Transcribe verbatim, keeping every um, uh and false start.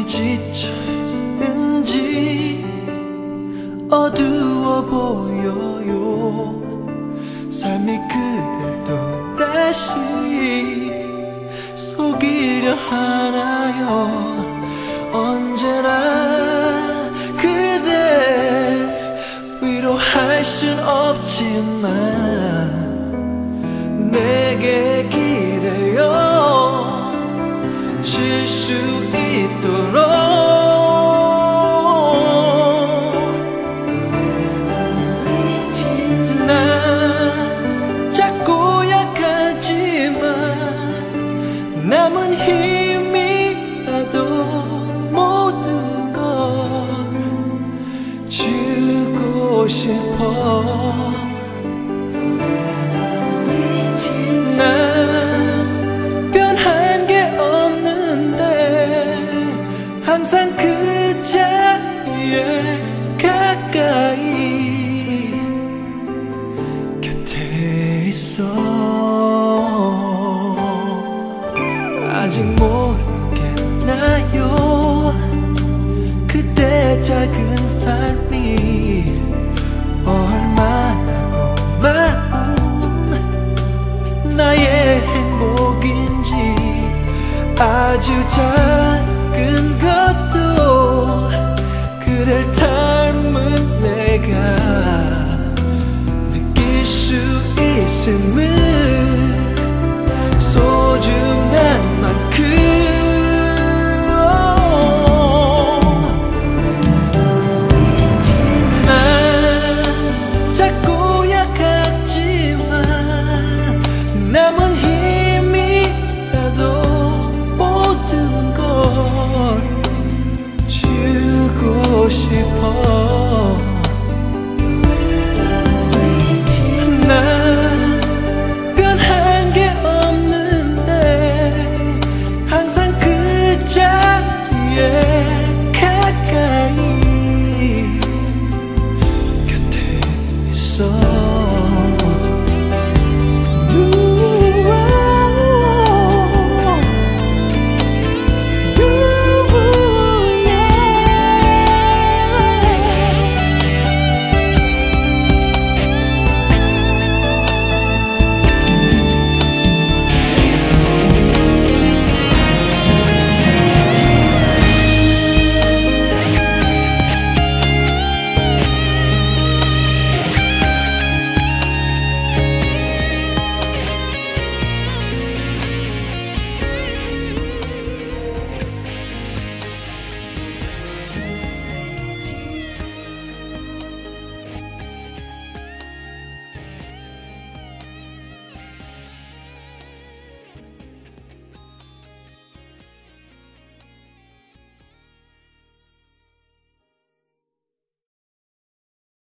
지쳤는지 어두워 보여요. 삶이 그댈 또 다시 속이려 하나요. 언제나 그댈 위로할 순 없지만 내게 기대어 쉴 수 있도록 남은 힘이라도 모든 걸 주고 싶어. 난 변한 게 없는데 항상 그 자리에 가까이 곁에 있어. 아직 모르겠나요? 그대 작은 삶이 얼마나 고마운 나의 행복인지. 아주 잘